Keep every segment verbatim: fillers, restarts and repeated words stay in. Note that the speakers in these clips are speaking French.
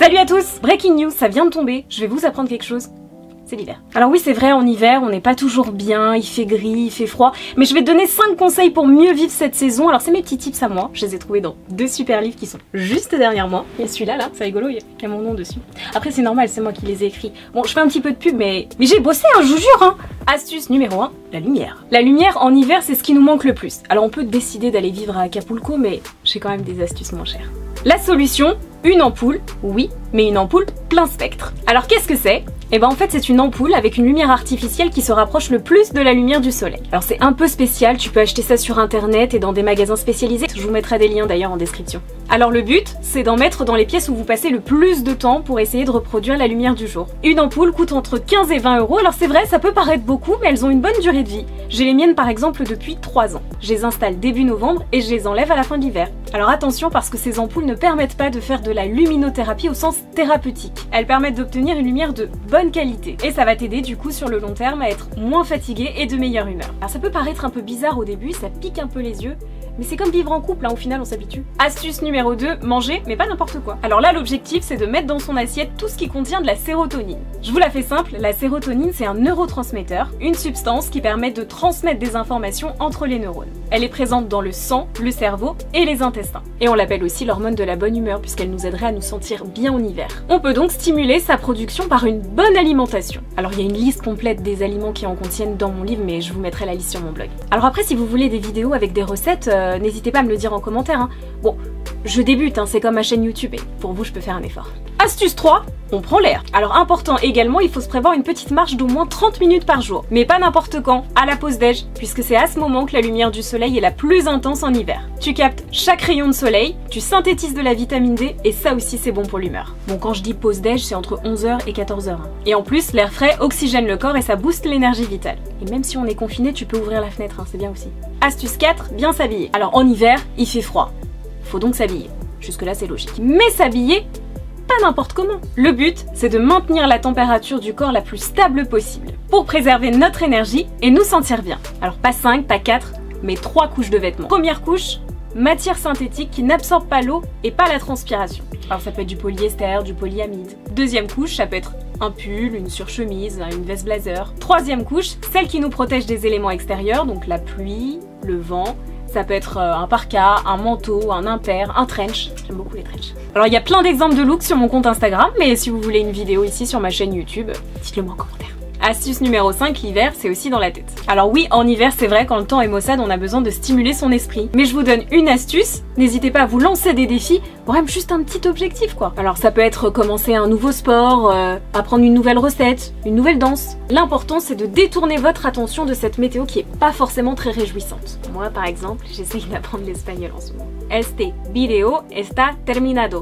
Salut à tous! Breaking news, ça vient de tomber, je vais vous apprendre quelque chose. C'est l'hiver. Alors oui, c'est vrai, en hiver, on n'est pas toujours bien, il fait gris, il fait froid, mais je vais te donner cinq conseils pour mieux vivre cette saison. Alors c'est mes petits tips à moi, je les ai trouvés dans deux super livres qui sont juste derrière moi. Il y a celui-là, là, c'est rigolo, il y a mon nom dessus. Après c'est normal, c'est moi qui les ai écrits. Bon, je fais un petit peu de pub, mais, mais j'ai bossé, hein, je vous jure, hein. Astuce numéro un, la lumière. La lumière en hiver, c'est ce qui nous manque le plus. Alors on peut décider d'aller vivre à Acapulco, mais j'ai quand même des astuces moins chères. La solution, une ampoule, oui, mais une ampoule plein spectre. Alors qu'est-ce que c'est? Et ben en fait c'est une ampoule avec une lumière artificielle qui se rapproche le plus de la lumière du soleil. Alors c'est un peu spécial, tu peux acheter ça sur internet et dans des magasins spécialisés, je vous mettrai des liens d'ailleurs en description. Alors le but, c'est d'en mettre dans les pièces où vous passez le plus de temps pour essayer de reproduire la lumière du jour. Une ampoule coûte entre quinze et vingt euros, alors c'est vrai, ça peut paraître beaucoup, mais elles ont une bonne durée de vie. J'ai les miennes par exemple depuis trois ans. Je les installe début novembre et je les enlève à la fin de l'hiver. Alors attention parce que ces ampoules ne permettent pas de faire de la luminothérapie au sens thérapeutique. Elles permettent d'obtenir une lumière de bonne qualité. Et ça va t'aider du coup sur le long terme à être moins fatigué et de meilleure humeur. Alors ça peut paraître un peu bizarre au début, ça pique un peu les yeux, mais c'est comme vivre en couple, hein, au final on s'habitue. Astuce numéro deux, manger, mais pas n'importe quoi. Alors là l'objectif c'est de mettre dans son assiette tout ce qui contient de la sérotonine. Je vous la fais simple, la sérotonine c'est un neurotransmetteur, une substance qui permet de transmettre des informations entre les neurones. Elle est présente dans le sang, le cerveau et les intestins. Et on l'appelle aussi l'hormone de la bonne humeur puisqu'elle nous aiderait à nous sentir bien en hiver. On peut donc stimuler sa production par une bonne alimentation. Alors il y a une liste complète des aliments qui en contiennent dans mon livre, mais je vous mettrai la liste sur mon blog. Alors après si vous voulez des vidéos avec des recettes, euh, n'hésitez pas à me le dire en commentaire. Hein. Bon, je débute, hein, c'est comme ma chaîne YouTube et pour vous je peux faire un effort. Astuce trois, on prend l'air. Alors important également, il faut se prévoir une petite marche d'au moins trente minutes par jour. Mais pas n'importe quand, à la pause déj, puisque c'est à ce moment que la lumière du soleil est la plus intense en hiver. Tu captes chaque rayon de soleil, tu synthétises de la vitamine D et ça aussi c'est bon pour l'humeur. Bon quand je dis pause déj, c'est entre onze heures et quatorze heures. Hein. Et en plus, l'air frais oxygène le corps et ça booste l'énergie vitale. Et même si on est confiné, tu peux ouvrir la fenêtre, hein, c'est bien aussi. Astuce quatre, bien s'habiller. Alors en hiver, il fait froid. Faut donc s'habiller. Jusque là c'est logique. Mais s'habiller, pas n'importe comment. Le but, c'est de maintenir la température du corps la plus stable possible, pour préserver notre énergie et nous sentir bien. Alors pas cinq, pas quatre, mais trois couches de vêtements. Première couche, matière synthétique qui n'absorbe pas l'eau et pas la transpiration. Alors ça peut être du polyester, du polyamide. Deuxième couche, ça peut être un pull, une surchemise, une veste blazer. Troisième couche, celle qui nous protège des éléments extérieurs, donc la pluie, le vent. Ça peut être un parka, un manteau, un impair, un trench. J'aime beaucoup les trenchs. Alors il y a plein d'exemples de looks sur mon compte Instagram, mais si vous voulez une vidéo ici sur ma chaîne YouTube, dites-le moi en commentaire. Astuce numéro cinq, l'hiver, c'est aussi dans la tête. Alors oui, en hiver, c'est vrai, quand le temps est maussade, on a besoin de stimuler son esprit. Mais je vous donne une astuce, n'hésitez pas à vous lancer des défis, ou même juste un petit objectif quoi. Alors ça peut être commencer un nouveau sport, euh, apprendre une nouvelle recette, une nouvelle danse. L'important c'est de détourner votre attention de cette météo qui est pas forcément très réjouissante. Moi par exemple, j'essaye d'apprendre l'espagnol en ce moment. Este video está terminado.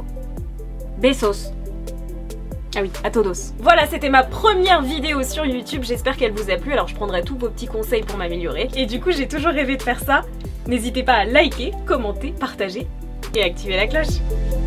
Besos. Ah oui, à todos. Voilà, c'était ma première vidéo sur YouTube, j'espère qu'elle vous a plu, alors je prendrai tous vos petits conseils pour m'améliorer. Et du coup, j'ai toujours rêvé de faire ça. N'hésitez pas à liker, commenter, partager et activer la cloche.